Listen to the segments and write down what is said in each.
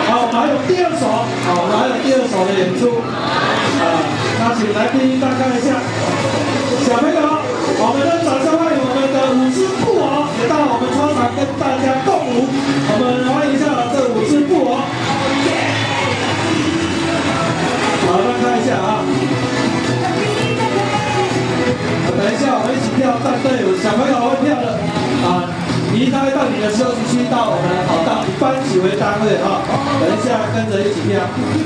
好，我们还有第二首，好，我们还有第二首的演出，那请来宾大看一下，小朋友，我们的掌声欢迎我们的舞狮布偶也到我们操场跟大家共舞，我们欢迎一下这舞狮布偶。好，大家看一下啊。等一下，我们一起跳战队舞，小朋友会跳的啊。离开到你的休息区，到我们的跑道，以班级为单位啊。等一下跟着一起跳。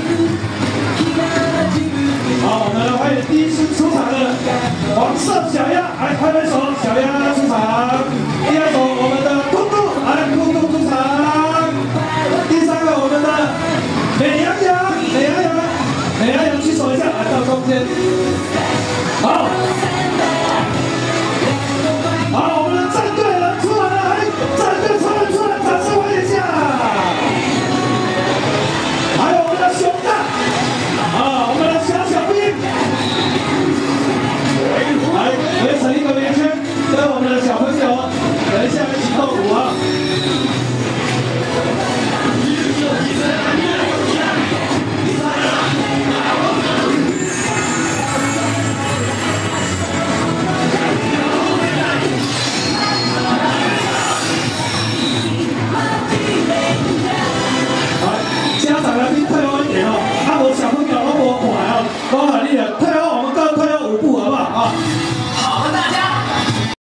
好，我们欢迎第一次出场的黄色小鸭，来拍拍手，小鸭出场。第二首我们的兔兔，来兔兔出场。第三个我们的美羊羊，美羊羊举手一下，来到中间。好。好，我们的战队人出来了，哎，战队出来，掌声欢迎一下。还有我们的熊大，我们的小兵，来围成一个圆圈，跟我们的小朋友，等一下一起动。